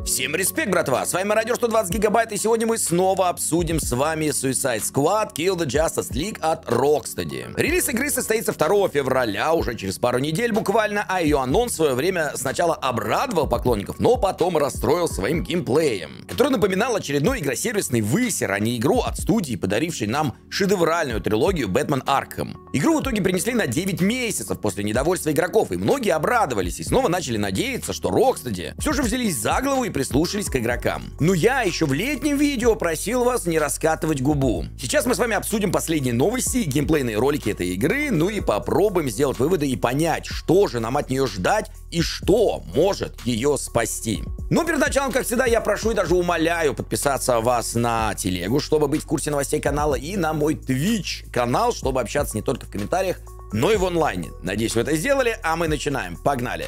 Всем респект, братва! С вами Мародер 120 гигабайт, и сегодня мы снова обсудим с вами Suicide Squad Kill the Justice League от Rocksteady. Релиз игры состоится 2 февраля, уже через пару недель буквально, а ее анонс в свое время сначала обрадовал поклонников, но потом расстроил своим геймплеем, который напоминал очередной игросервисный высер, а не игру от студии, подарившей нам шедевральную трилогию Batman Arkham. Игру в итоге принесли на 9 месяцев после недовольства игроков, и многие обрадовались и снова начали надеяться, что Rocksteady все же взялись за голову и прислушались к игрокам. Но я еще в летнем видео просил вас не раскатывать губу. Сейчас мы с вами обсудим последние новости и геймплейные ролики этой игры, ну и попробуем сделать выводы и понять, что же нам от нее ждать и что может ее спасти. Но перед началом, как всегда, я прошу и даже умоляю подписаться вас на телегу, чтобы быть в курсе новостей канала, и на мой Twitch канал, чтобы общаться не только в комментариях, но и в онлайне. Надеюсь, вы это сделали, а мы начинаем. Погнали!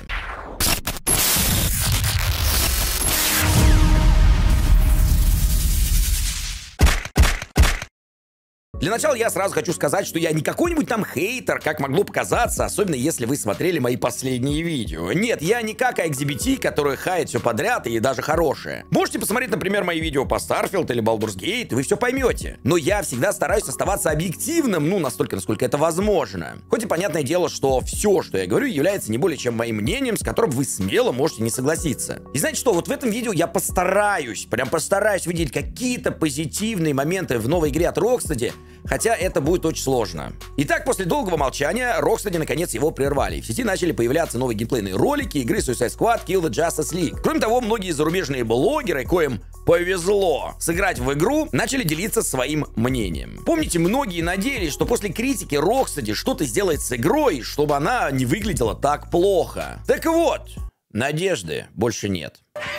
Для начала я сразу хочу сказать, что я не какой-нибудь там хейтер, как могло показаться, особенно если вы смотрели мои последние видео. Нет, я не как XBT, который хает все подряд и даже хорошее. Можете посмотреть, например, мои видео по Starfield или Baldur's Gate, и вы все поймете. Но я всегда стараюсь оставаться объективным, ну, настолько, насколько это возможно. Хоть и понятное дело, что все, что я говорю, является не более чем моим мнением, с которым вы смело можете не согласиться. И знаете что, вот в этом видео я постараюсь выделить какие-то позитивные моменты в новой игре от Rocksteady, хотя это будет очень сложно. Итак, после долгого молчания Rocksteady наконец его прервали. В сети начали появляться новые геймплейные ролики игры Suicide Squad Kill the Justice League. Кроме того, многие зарубежные блогеры, коим повезло сыграть в игру, начали делиться своим мнением. Помните, многие надеялись, что после критики Rocksteady что-то сделает с игрой, чтобы она не выглядела так плохо. Так вот, надежды больше нет.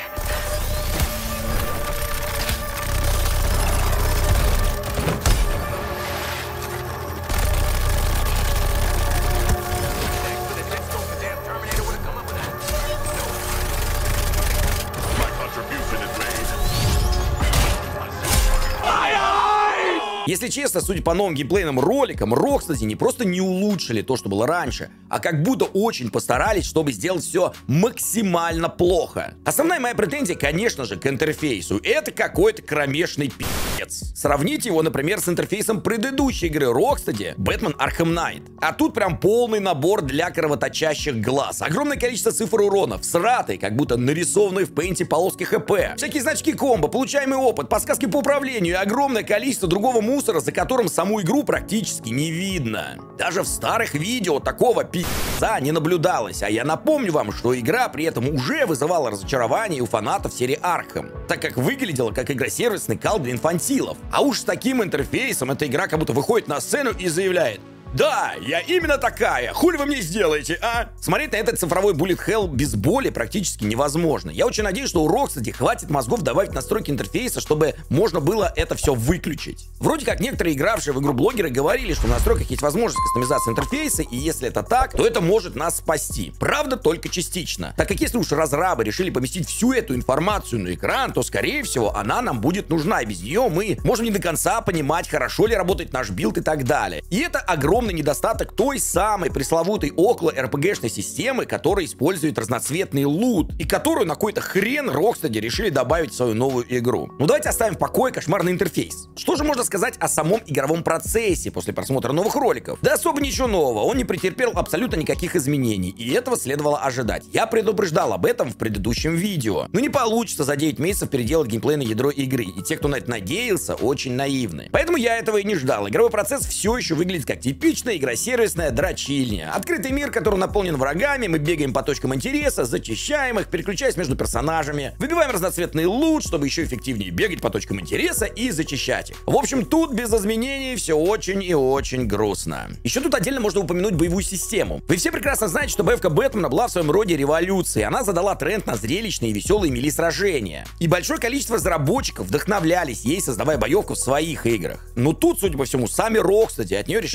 Если честно, судя по новым геймплейным роликам, Rocksteady не просто не улучшили то, что было раньше, а как будто очень постарались, чтобы сделать все максимально плохо. Основная моя претензия, конечно же, к интерфейсу. Это какой-то кромешный пи***ц. Сравните его, например, с интерфейсом предыдущей игры Rocksteady, Batman Arkham Knight. А тут прям полный набор для кровоточащих глаз. Огромное количество цифр урона, всратый, как будто нарисованный в пейнте полоски ХП. Всякие значки комбо, получаемый опыт, подсказки по управлению и огромное количество другого мусора, за которым саму игру практически не видно. Даже в старых видео такого пи***ца не наблюдалось, а я напомню вам, что игра при этом уже вызывала разочарование у фанатов серии Arkham, так как выглядела как игросервисный кал для инфантилов. А уж с таким интерфейсом эта игра как будто выходит на сцену и заявляет: да, я именно такая, хули вы мне сделаете, а? Смотреть на этот цифровой Bullet Hell без боли практически невозможно. Я очень надеюсь, что у Rocksteady хватит мозгов добавить настройки интерфейса, чтобы можно было это все выключить. Вроде как некоторые игравшие в игру блогеры говорили, что в настройках есть возможность кастомизации интерфейса, и если это так, то это может нас спасти. Правда, только частично. Так как если уж разрабы решили поместить всю эту информацию на экран, то, скорее всего, она нам будет нужна, и без нее мы можем не до конца понимать, хорошо ли работает наш билд и так далее. И это огромный недостаток той самой пресловутой около РПГшной системы, которая использует разноцветный лут, и которую на какой-то хрен Rocksteady решили добавить в свою новую игру. Ну давайте оставим в покое кошмарный интерфейс. Что же можно сказать о самом игровом процессе после просмотра новых роликов? Да особо ничего нового, он не претерпел абсолютно никаких изменений, и этого следовало ожидать. Я предупреждал об этом в предыдущем видео. Но не получится за 9 месяцев переделать геймплейное ядро игры, и те, кто на это надеялся, очень наивны. Поэтому я этого и не ждал. Игровой процесс все еще выглядит как типичный игросервисная дрочильня. Открытый мир, который наполнен врагами, мы бегаем по точкам интереса, зачищаем их, переключаясь между персонажами, выбиваем разноцветный лут, чтобы еще эффективнее бегать по точкам интереса и зачищать их. В общем, тут без изменений все очень и очень грустно. Еще тут отдельно можно упомянуть боевую систему. Вы все прекрасно знаете, что боевка Бэтмена была в своем роде революцией. Она задала тренд на зрелищные и веселые мили-сражения. И большое количество разработчиков вдохновлялись ей, создавая боевку в своих играх. Но тут, судя по всему, сами Rocksteady от нее решили отказаться.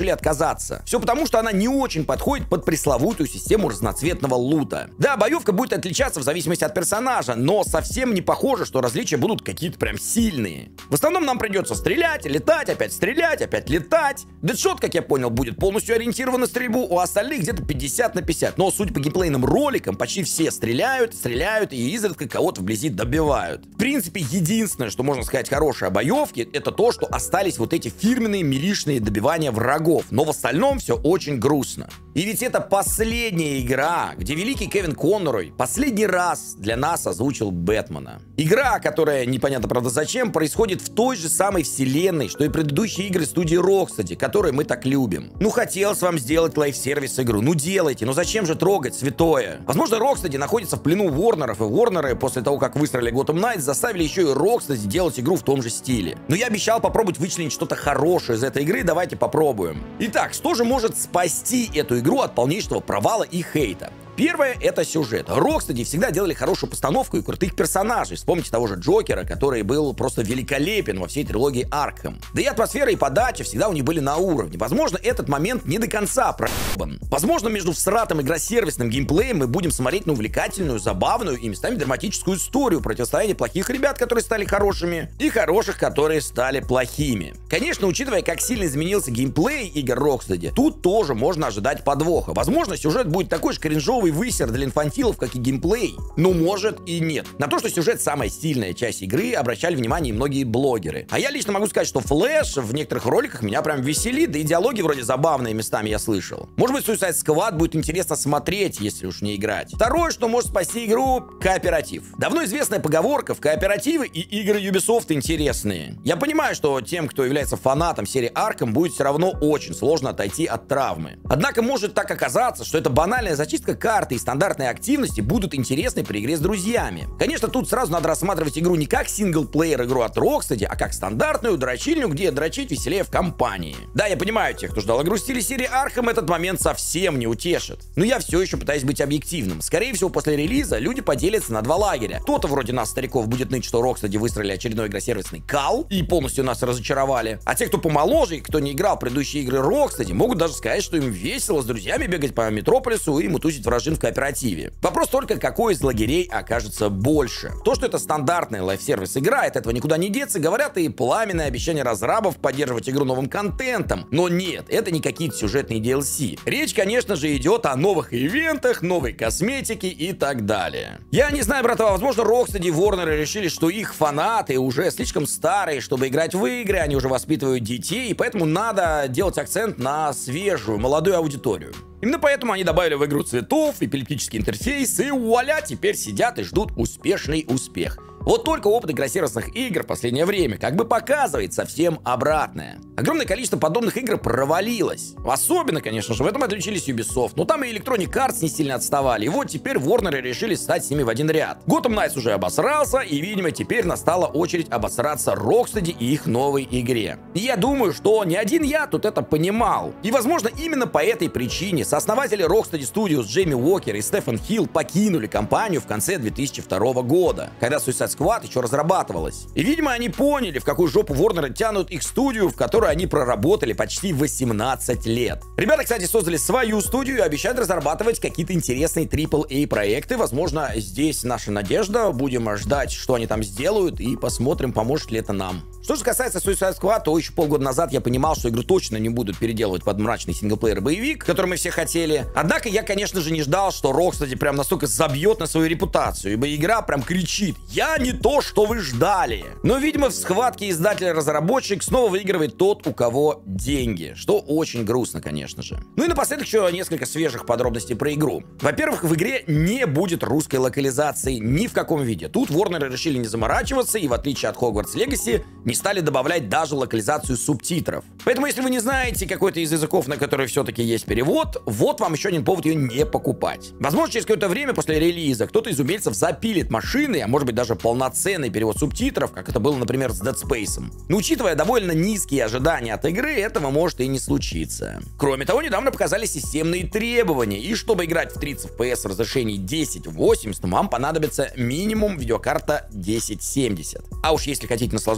отказаться. Все потому, что она не очень подходит под пресловутую систему разноцветного лута. Да, боевка будет отличаться в зависимости от персонажа, но совсем не похоже, что различия будут какие-то прям сильные. В основном нам придется стрелять, летать, опять летать. Дэдшот, как я понял, будет полностью ориентирован на стрельбу, у остальных где-то 50 на 50. Но, судя по геймплейным роликам, почти все стреляют и изредка кого-то вблизи добивают. В принципе, единственное, что можно сказать хорошее о боевке, это то, что остались вот эти фирменные милишные добивания врагов. Но в остальном все очень грустно. И ведь это последняя игра, где великий Кевин Конрой последний раз для нас озвучил Бэтмена. Игра, которая, непонятно правда зачем, происходит в той же самой вселенной, что и предыдущие игры студии Rocksteady, которые мы так любим. Ну, хотелось вам сделать лайв-сервис игру, ну делайте, ну зачем же трогать святое? Возможно, Rocksteady находится в плену Warner'ов, и Warner'ы после того, как выстроили Gotham Knights, заставили еще и Rocksteady делать игру в том же стиле. Но я обещал попробовать вычленить что-то хорошее из этой игры, давайте попробуем. Итак, что же может спасти эту игру от полнейшего провала и хейта? Первое — это сюжет. Rocksteady всегда делали хорошую постановку и крутых персонажей. Вспомните того же Джокера, который был просто великолепен во всей трилогии Аркхэм. Да и атмосфера и подача всегда у них были на уровне. Возможно, этот момент не до конца проебан. Возможно, между всратым игросервисным геймплеем мы будем смотреть на увлекательную, забавную и местами драматическую историю противостояния плохих ребят, которые стали хорошими, и хороших, которые стали плохими. Конечно, учитывая, как сильно изменился геймплей игр Rocksteady, тут тоже можно ожидать подвоха. Возможно, сюжет будет такой же кринжовый высер для инфантилов, как и геймплей. Ну, может и нет. На то, что сюжет самая сильная часть игры, обращали внимание и многие блогеры. А я лично могу сказать, что Флэш в некоторых роликах меня прям веселит, да и диалоги вроде забавные местами я слышал. Может быть, Suicide Squad будет интересно смотреть, если уж не играть. Второе, что может спасти игру — кооператив. Давно известная поговорка: в кооперативы и игры Ubisoft интересные. Я понимаю, что тем, кто является фанатом серии Arkham, будет все равно очень сложно отойти от травмы. Однако может так оказаться, что это банальная зачистка карты и стандартные активности будут интересны при игре с друзьями. Конечно, тут сразу надо рассматривать игру не как синглплеер игру от Rocksteady, а как стандартную дрочильню, где дрочить веселее в компании. Да, я понимаю, тех, кто ждал игру в стиле серии Arkham, этот момент совсем не утешит. Но я все еще пытаюсь быть объективным. Скорее всего, после релиза люди поделятся на два лагеря. Кто-то вроде нас, стариков, будет ныть, что Rocksteady выстроили очередной игросервисный кал и полностью нас разочаровали. А те, кто помоложе и кто не играл в предыдущие игры Rocksteady, могут даже сказать, что им весело с друзьями бегать по Метрополису и мутузить вражин в кооперативе. Вопрос только, какой из лагерей окажется больше. То, что это стандартная лайв-сервис игра, от этого никуда не деться, говорят и пламенные обещания разрабов поддерживать игру новым контентом. Но нет, это не какие-то сюжетные DLC. Речь, конечно же, идет о новых ивентах, новой косметике и так далее. Я не знаю, братва, возможно, Rocksteady и Warner решили, что их фанаты уже слишком старые, чтобы играть в игры, они уже воспитывают детей, и поэтому надо делать акцент на свежую, молодую аудиторию. Именно поэтому они добавили в игру цветов, эпилептический интерфейс, и вуаля, теперь сидят и ждут успешный успех. Вот только опыт игросервисных игр в последнее время как бы показывает совсем обратное. Огромное количество подобных игр провалилось. Особенно, конечно же, в этом отличились Ubisoft. Но там и Electronic Arts не сильно отставали. И вот теперь Warner решили стать с ними в один ряд. Gotham Knights уже обосрался, и, видимо, теперь настала очередь обосраться Rocksteady и их новой игре. И я думаю, что не один я тут это понимал. И, возможно, именно по этой причине сооснователи Rocksteady Studios Джейми Уокер и Стефан Хилл покинули компанию в конце 2002 года, когда Suicide Squad еще разрабатывалась. И, видимо, они поняли, в какую жопу Warner тянут их студию, в которой они проработали почти 18 лет. Ребята, кстати, создали свою студию и обещают разрабатывать какие-то интересные AAA проекты. Возможно, здесь наша надежда. Будем ждать, что они там сделают, и посмотрим, поможет ли это нам. Что же касается Suicide Squad, то еще полгода назад я понимал, что игру точно не будут переделывать под мрачный синглплеер-боевик, который мы все хотели. Однако я, конечно же, не ждал, что Rocksteady прям настолько забьет на свою репутацию, ибо игра прям кричит: «Я не то, что вы ждали». Но, видимо, в схватке издатель-разработчик снова выигрывает тот, у кого деньги, что очень грустно, конечно же. Ну и напоследок еще несколько свежих подробностей про игру. Во-первых, в игре не будет русской локализации ни в каком виде. Тут Warner решили не заморачиваться и, в отличие от Hogwarts Legacy, не стали добавлять даже локализацию субтитров. Поэтому, если вы не знаете какой-то из языков, на который все-таки есть перевод, вот вам еще один повод ее не покупать. Возможно, через какое-то время после релиза кто-то из умельцев запилит машины, а может быть даже полноценный перевод субтитров, как это было, например, с Dead Space. Но учитывая довольно низкие ожидания от игры, этого может и не случиться. Кроме того, недавно показали системные требования, и чтобы играть в 30 FPS в разрешении 1080, вам понадобится минимум видеокарта 1070. А уж если хотите наслаждаться 4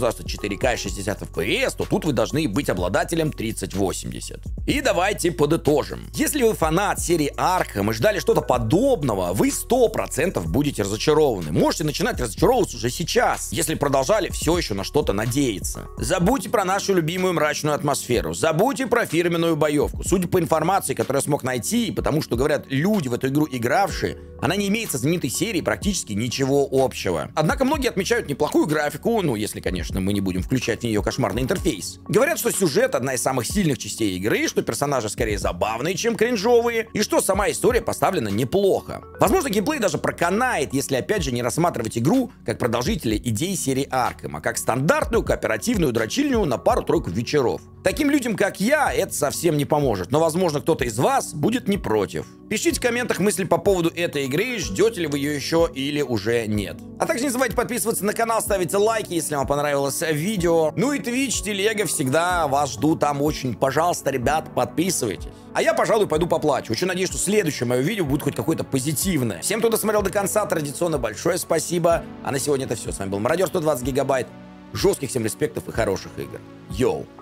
4К и 60 FPS, то тут вы должны быть обладателем 3080. И давайте подытожим. Если вы фанат серии Arkham и ждали что-то подобного, вы 100% будете разочарованы. Можете начинать разочаровываться уже сейчас, если продолжали все еще на что-то надеяться. Забудьте про нашу любимую мрачную атмосферу, забудьте про фирменную боевку. Судя по информации, которую я смог найти, и потому что говорят люди в эту игру игравшие, она не имеет со знаменитой серией практически ничего общего. Однако многие отмечают неплохую графику, ну если, конечно, мы не будем включать в нее кошмарный интерфейс. Говорят, что сюжет одна из самых сильных частей игры, что персонажи скорее забавные, чем кринжовые, и что сама история поставлена неплохо. Возможно, геймплей даже проканает, если опять же не рассматривать игру как продолжителя идей серии Arkham, а как стандартную кооперативную дрочильню на пару-тройку вечеров. Таким людям, как я, это совсем не поможет, но, возможно, кто-то из вас будет не против. Пишите в комментах мысли по поводу этой игры, ждете ли вы ее еще или уже нет. А также не забывайте подписываться на канал, ставить лайки, если вам понравилось видео. Ну и Twitch, телега, всегда вас жду там очень. Пожалуйста, ребят, подписывайтесь. А я, пожалуй, пойду поплачу. Очень надеюсь, что следующее мое видео будет хоть какое-то позитивное. Всем, кто досмотрел до конца, традиционно большое спасибо. А на сегодня это все. С вами был Мародер 120 гигабайт. Жестких всем респектов и хороших игр. Йоу.